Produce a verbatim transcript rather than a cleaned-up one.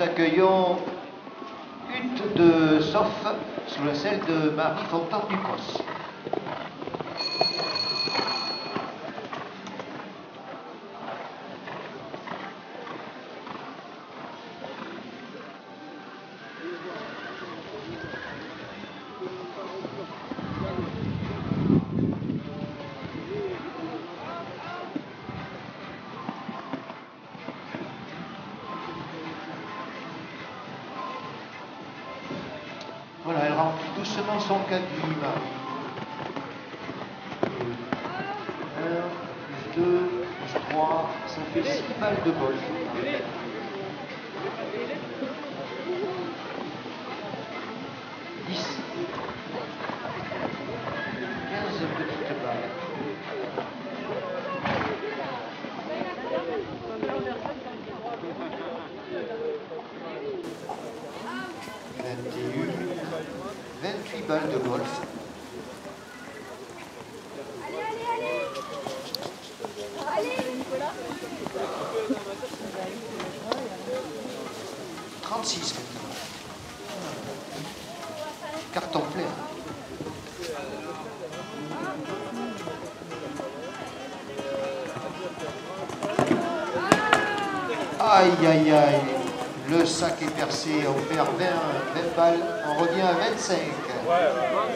accueillons Hutte de Sof sous la selle de Marie Fontaine-Ducos. Voilà, elle remplit doucement son caddie, Marie. un, plus deux, plus trois, ça fait six balles de golf. dix. quinze petites balles. vingt et un. vingt-huit balles de golf. Allez, allez, allez. Allez. trente-six maintenant. Carton plein. Aïe, aïe, aïe. Le sac est percé. On perd vingt, vingt balles. On revient à vingt-cinq.